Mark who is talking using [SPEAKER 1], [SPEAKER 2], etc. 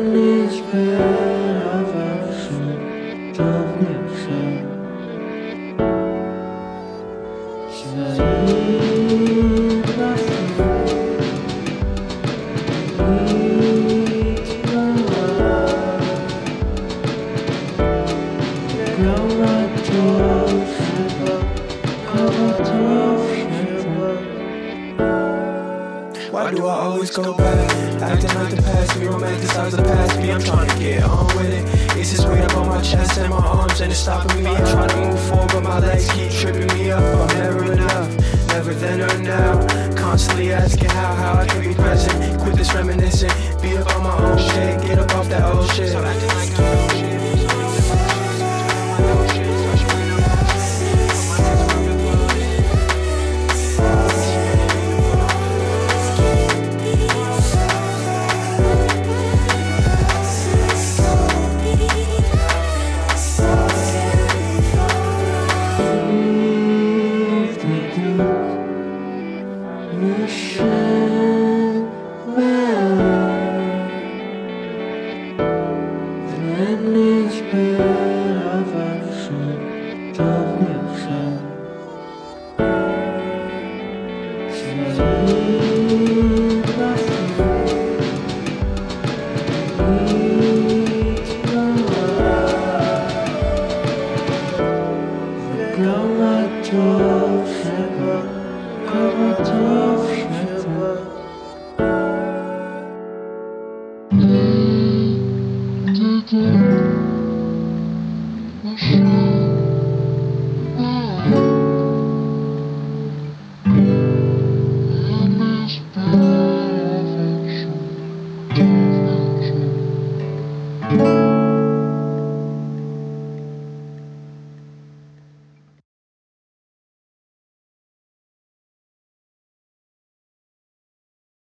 [SPEAKER 1] nici pe aversion dawniejsze Świat na
[SPEAKER 2] Why do I always go back? Acting like the past, we romanticize the past. Me, I'm trying to get on with it. It's this weight up on my chest and my arms, and it's stopping me. I'm trying to move forward, but my legs keep tripping me up. I'm never enough, never then or now. Constantly asking how I can be present. Quit this reminiscing, be up on my own shit, get up off that old shit. So acting like the old shit.
[SPEAKER 1] Nici pe